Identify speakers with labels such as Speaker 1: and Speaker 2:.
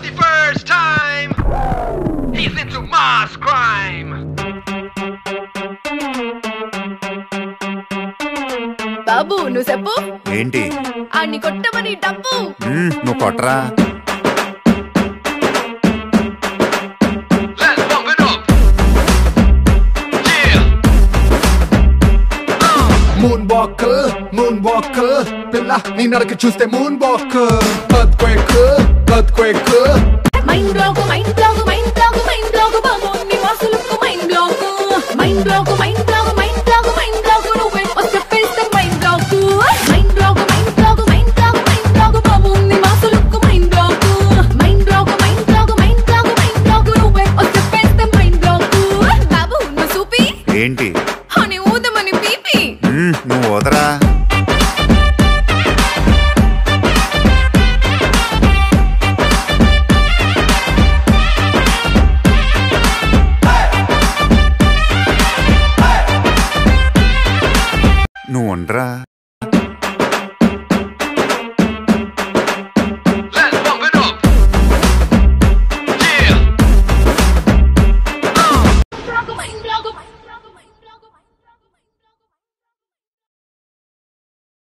Speaker 1: the first time. He's into mass crime.
Speaker 2: బాబు నువ్వు చెప్పు
Speaker 3: ఏంటి
Speaker 2: అన్ని కొట్టమని డబ్బు
Speaker 3: నువ్వు కొట్టరా
Speaker 1: Let's bump it up. Yeah.
Speaker 4: Moonwalker పిల్ల నీ నడక చూస్తే moonwalker earthquake
Speaker 2: మైండ్ బ్లాక్ బాబు నీ వాసులకు మైండ్ బ్లాక్ నువ్వే వచ్చేస్తే మైండ్ బ్లాక్ బాబు నీ వాసులకు మైండ్ బ్లాక్ నువ్వే వచ్చేస్తే మైండ్ బ్లాక్ బాబు నువ్వు చూపి
Speaker 3: ఏంటి
Speaker 2: అని ఊదమని పీపి
Speaker 3: నువ్వు వదరా నువ్వు ఉండరా